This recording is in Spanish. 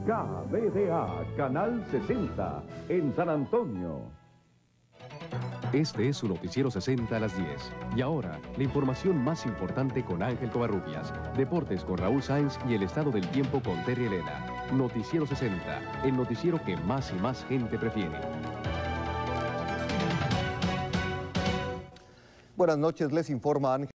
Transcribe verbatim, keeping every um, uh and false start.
K B D A, Canal sesenta, en San Antonio. Este es su Noticiero sesenta a las diez. Y ahora, la información más importante con Ángel Covarrubias, deportes con Raúl Sáenz y el estado del tiempo con Terry Elena. Noticiero sesenta, el noticiero que más y más gente prefiere. Buenas noches, les informa Ángel.